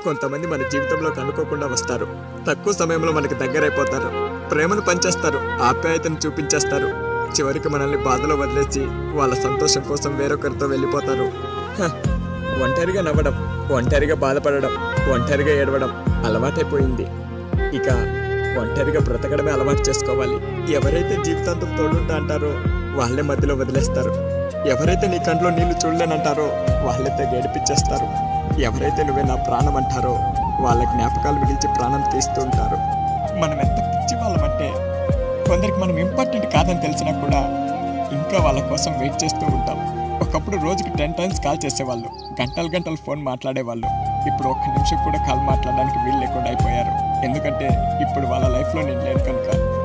కొంతమంది మన జీవితంలోకి అనుకోకుండా వస్తారు. తక్కువ సమయంలో మనకి దగ్గరైపోతారు. ప్రేమను పంచేస్తారు, ఆప్యాయతను చూపించేస్తారు. చివరికి మనల్ని బాధలో వదిలేసి వాళ్ళ సంతోషం కోసం వేరొకరితో వెళ్ళిపోతారు. ఒంటరిగా నవ్వడం, ఒంటరిగా బాధపడడం, ఒంటరిగా ఏడవడం అలవాటైపోయింది. ఇక ఒంటరిగా బ్రతకడమే అలవాటు చేసుకోవాలి. ఎవరైతే జీవితాంతం తోడుంటా అంటారో వాళ్ళే మధ్యలో వదిలేస్తారు. ఎవరైతే నీ కంట్లో నీళ్లు చూడలేనంటారో వాళ్ళైతే గడిపించేస్తారు. ఎవరైతే నువ్వే నా ప్రాణం అంటారో వాళ్ళ జ్ఞాపకాలు మిగిల్చి ప్రాణం తీస్తూ ఉంటారు. మనం ఎంత పిచ్చి వాళ్ళమంటే కొందరికి మనం ఇంపార్టెంట్ కాదని తెలిసినా కూడా ఇంకా వాళ్ళ కోసం వెయిట్ చేస్తూ ఉంటాం. ఒకప్పుడు రోజుకి 10 times కాల్ చేసేవాళ్ళు, గంటలు గంటలు ఫోన్ మాట్లాడేవాళ్ళు. ఇప్పుడు ఒక్క నిమిషం కూడా కాల్ మాట్లాడడానికి వీలు లేకుండా అయిపోయారు. ఎందుకంటే ఇప్పుడు వాళ్ళ లైఫ్లో నేను లేను కనుక.